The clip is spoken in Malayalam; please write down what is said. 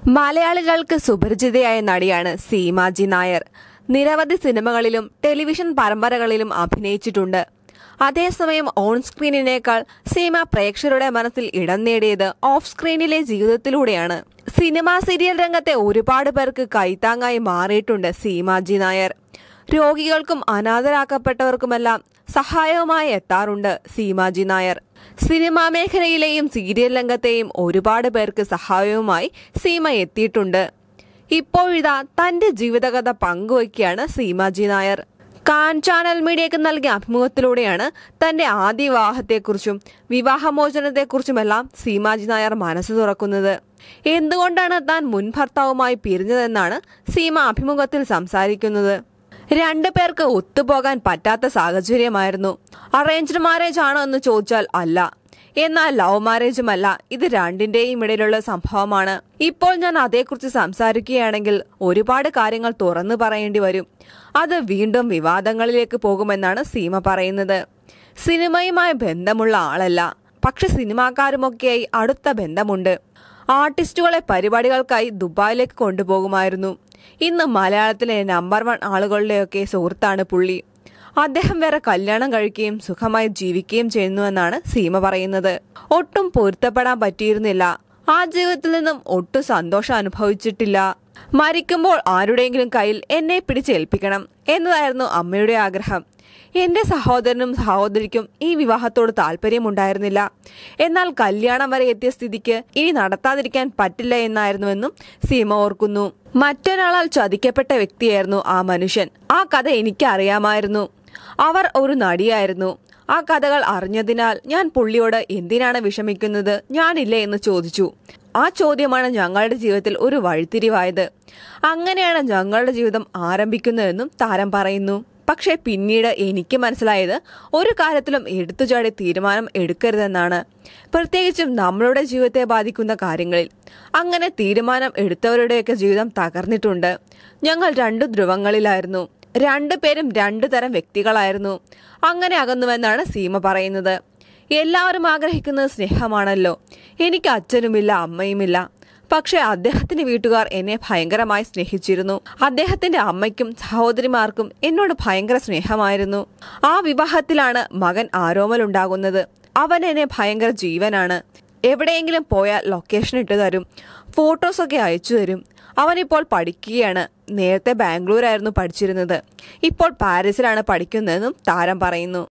മലയാളികൾക്ക് സുപരിചിതയായ നടിയാണ് സീമാജി നായർ. നിരവധി സിനിമകളിലും ടെലിവിഷൻ പരമ്പരകളിലും അഭിനയിച്ചിട്ടുണ്ട്. അതേസമയം ഓൺ സ്ക്രീനിനേക്കാൾ സീമ പ്രേക്ഷകരുടെ മനസ്സിൽ ഇടം നേടിയത് ഓഫ് സ്ക്രീനിലെ ജീവിതത്തിലൂടെയാണ്. സിനിമാ സീരിയൽ രംഗത്തെ ഒരുപാട് പേർക്ക് കൈത്താങ്ങായി മാറിയിട്ടുണ്ട് സീമാജി നായർ. രോഗികൾക്കും അനാഥരാക്കപ്പെട്ടവർക്കുമെല്ലാം സഹായവുമായി എത്താറുണ്ട് സീമാജി നായർ. സിനിമാ മേഖലയിലെയും സീരിയൽ രംഗത്തെയും ഒരുപാട് പേർക്ക് സഹായവുമായി സീമ എത്തിയിട്ടുണ്ട്. ഇപ്പോഴിതാ തന്റെ ജീവിതകഥ പങ്കുവയ്ക്കുകയാണ് സീമാജി നായർ. കാൻ ചാനൽ മീഡിയയ്ക്ക് നൽകിയ അഭിമുഖത്തിലൂടെയാണ് തന്റെ ആദ്യ വിവാഹത്തെക്കുറിച്ചും വിവാഹമോചനത്തെക്കുറിച്ചുമെല്ലാം സീമാജി നായർ മനസ്സ് തുറക്കുന്നത്. എന്തുകൊണ്ടാണ് താൻ മുൻ ഭർത്താവുമായി പിരിഞ്ഞതെന്നാണ് സീമ അഭിമുഖത്തിൽ സംസാരിക്കുന്നത്. രണ്ടു പേർക്ക് ഒത്തുപോകാൻ പറ്റാത്ത സാഹചര്യമായിരുന്നു. അറേഞ്ച്ഡ് മാരേജ് ആണോ എന്ന് ചോദിച്ചാൽ അല്ല, എന്നാൽ ലവ് മാരേജുമല്ല. ഇത് രണ്ടിന്റെയും ഇടയിലുള്ള സംഭവമാണ്. ഇപ്പോൾ ഞാൻ അതേക്കുറിച്ച് സംസാരിക്കുകയാണെങ്കിൽ ഒരുപാട് കാര്യങ്ങൾ തുറന്നു പറയേണ്ടി വരും. അത് വീണ്ടും വിവാദങ്ങളിലേക്ക് പോകുമെന്നാണ് സീമ പറയുന്നത്. സിനിമയുമായി ബന്ധമുള്ള ആളല്ല, പക്ഷെ സിനിമാക്കാരുമൊക്കെയായി അടുത്ത ബന്ധമുണ്ട്. ആർട്ടിസ്റ്റുകളെ പരിപാടികൾക്കായി ദുബായിലേക്ക് കൊണ്ടുപോകുമായിരുന്നു. ഇന്ന് മലയാളത്തിലെ നമ്പർ 1 ആളുകളുടെയൊക്കെ സുഹൃത്താണ് പുള്ളി. അദ്ദേഹം വേറെ കല്യാണം കഴിക്കുകയും സുഖമായി ജീവിക്കുകയും ചെയ്യുന്നുവെന്നാണ് സീമ പറയുന്നത്. ഒട്ടും പൊരുത്തപ്പെടാൻ പറ്റിയിരുന്നില്ല. ആ ജീവിതത്തിൽ നിന്നും ഒട്ടും സന്തോഷം അനുഭവിച്ചിട്ടില്ല. മരിക്കുമ്പോൾ ആരുടെയെങ്കിലും കയ്യിൽ എന്നെ പിടിച്ചേൽപ്പിക്കണം എന്നതായിരുന്നു അമ്മയുടെ ആഗ്രഹം. എന്റെ സഹോദരനും സഹോദരിക്കും ഈ വിവാഹത്തോട് താല്പര്യമുണ്ടായിരുന്നില്ല. എന്നാൽ കല്യാണം വരെ എത്തിയ സ്ഥിതിക്ക് ഇനി നടത്താതിരിക്കാൻ പറ്റില്ല എന്നായിരുന്നുവെന്നും സീമ ഓർക്കുന്നു. മറ്റൊരാളാൽ ചതിക്കപ്പെട്ട വ്യക്തിയായിരുന്നു ആ മനുഷ്യൻ. ആ കഥ എനിക്ക് അറിയാമായിരുന്നു. അവർ ഒരു നടിയായിരുന്നു. ആ കഥകൾ അറിഞ്ഞതിനാൽ ഞാൻ പുള്ളിയോട് എന്തിനാണ് വിഷമിക്കുന്നത്, ഞാനില്ലേ എന്ന് ചോദിച്ചു. ആ ചോദ്യമാണ് ഞങ്ങളുടെ ജീവിതത്തിൽ ഒരു വഴിത്തിരിവായത്. അങ്ങനെയാണ് ഞങ്ങളുടെ ജീവിതം ആരംഭിക്കുന്നതെന്നും താരം പറയുന്നു. പക്ഷെ പിന്നീട് എനിക്ക് മനസ്സിലായത് ഒരു കാര്യത്തിലും എടുത്തുചാടി തീരുമാനം എടുക്കരുതെന്നാണ്, പ്രത്യേകിച്ചും നമ്മളുടെ ജീവിതത്തെ ബാധിക്കുന്ന കാര്യങ്ങളിൽ. അങ്ങനെ തീരുമാനം എടുത്തവരുടെയൊക്കെ ജീവിതം തകർന്നിട്ടുണ്ട്. ഞങ്ങൾ 2 ധ്രുവങ്ങളിലായിരുന്നു. 2 പേരും 2 തരം വ്യക്തികളായിരുന്നു. അങ്ങനെ അകന്നുവെന്നാണ് സീമ പറയുന്നത്. എല്ലാവരും ആഗ്രഹിക്കുന്നത് സ്നേഹമാണല്ലോ. എനിക്ക് അച്ഛനുമില്ല, അമ്മയുമില്ല. പക്ഷെ അദ്ദേഹത്തിന്റെ വീട്ടുകാർ എന്നെ ഭയങ്കരമായി സ്നേഹിച്ചിരുന്നു. അദ്ദേഹത്തിന്റെ അമ്മയ്ക്കും സഹോദരിമാർക്കും എന്നോട് ഭയങ്കര സ്നേഹമായിരുന്നു. ആ വിവാഹത്തിലാണ് മകൻ ആരോമലുണ്ടാകുന്നത്. അവൻ എന്നെ ഭയങ്കര ജീവനാണ്. എവിടെയെങ്കിലും പോയാൽ ലൊക്കേഷൻ ഇട്ടു തരും, ഫോട്ടോസൊക്കെ അയച്ചു തരും. അവനിപ്പോൾ പഠിക്കുകയാണ്. നേരത്തെ ബാംഗ്ലൂരായിരുന്നു പഠിച്ചിരുന്നത്. ഇപ്പോൾ പാരീസിലാണ് പഠിക്കുന്നതെന്നും താരം പറയുന്നു.